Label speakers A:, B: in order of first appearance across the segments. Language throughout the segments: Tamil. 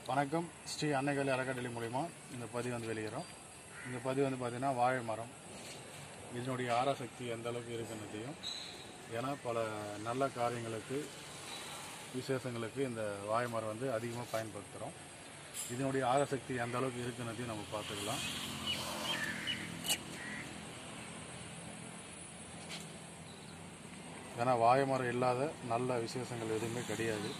A: வணக்கம். ஸ்ரீ அன்னைகள் அறக்கட்டளை மூலிமா இந்த பதிவு வந்து வெளியிடும். இந்த பதிவு வந்து பார்த்திங்கன்னா வாழை மரம் இதனுடைய ஆராசக்தி எந்த அளவுக்கு இருக்குன்றதையும், ஏன்னா பல நல்ல காரியங்களுக்கு விசேஷங்களுக்கு இந்த வாழை மரம் வந்து அதிகமாக பயன்படுத்துகிறோம். இதனுடைய ஆராசக்தி எந்த அளவுக்கு இருக்குன்றதையும் நம்ம பார்த்துக்கலாம். ஏன்னா வாழை மரம் இல்லாத நல்ல விசேஷங்கள் எதுவுமே கிடையாது.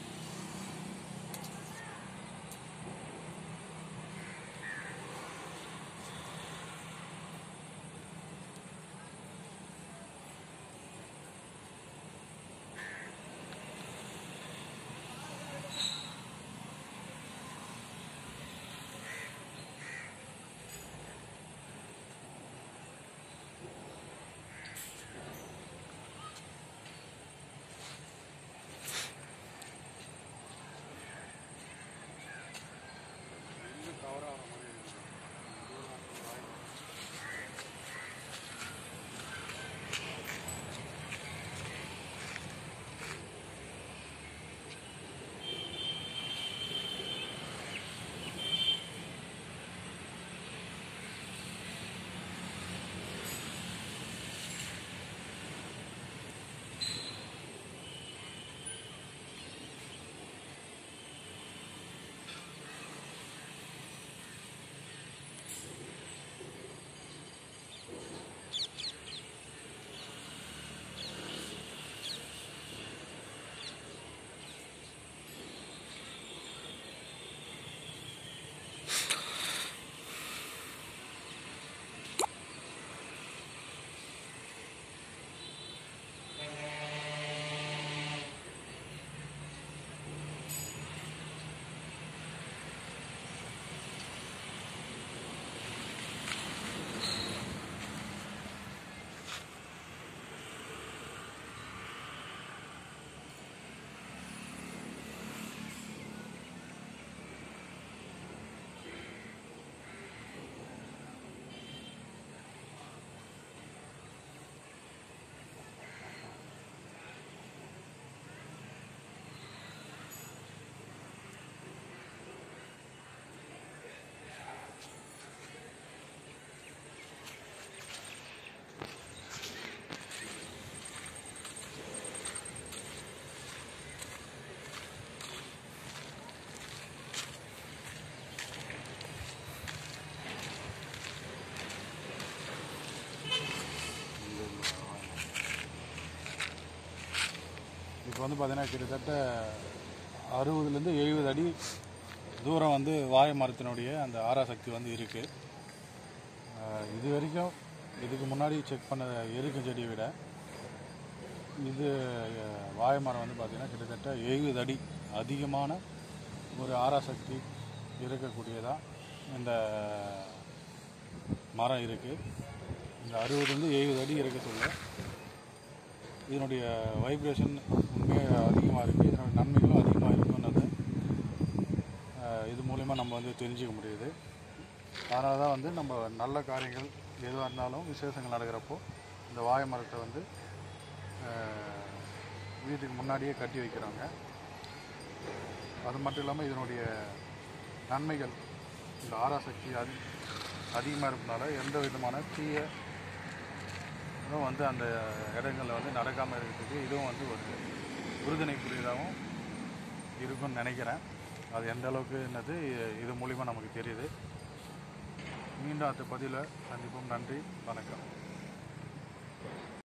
A: இப்போ வந்து பார்த்திங்கன்னா கிட்டத்தட்ட 60லேருந்து 70 அடி தூரம் வந்து வாழை மரத்தினுடைய அந்த ஆராசக்தி வந்து இருக்குது. இது வரைக்கும் இதுக்கு முன்னாடி செக் பண்ண எருக்கு செடியை விட இது வாழை மரம் வந்து பார்த்திங்கன்னா கிட்டத்தட்ட 70 அடி அதிகமான ஒரு ஆராசக்தி இருக்கக்கூடியதாக இந்த மரம் இருக்குது. இந்த 60லேருந்து 70 அடி இருக்க சொல்ல இதனுடைய வைப்ரேஷன் உண்மையாக அதிகமாக இருக்குது. இதனுடைய நன்மைகளும் அதிகமாக இருக்குன்றது இது மூலிமா நம்ம வந்து தெரிஞ்சுக்க முடியுது. அதனால தான் வந்து நம்ம நல்ல காரியங்கள் எதுவாக இருந்தாலும் விசேஷங்கள் நடக்கிறப்போ இந்த வாழை மரத்தை வந்து வீட்டுக்கு முன்னாடியே கட்டி வைக்கிறாங்க. அது மட்டும் இல்லாமல் இதனுடைய நன்மைகள் இந்த ஆராசக்தி அதிகமாக இருப்பதால் எந்த விதமான தீய வந்து அந்த இடங்களில் வந்து நடக்காமல் இருக்கிறதுக்கு இதுவும் வந்து ஒரு உறுதுணைக்குரியதாகவும் இருக்குன்னு நினைக்கிறேன். அது எந்த அளவுக்கு என்னது இது மூலிமா நமக்கு தெரியுது. மீண்டும் அடுத்த பதிவில் சந்திப்போம். நன்றி, வணக்கம்.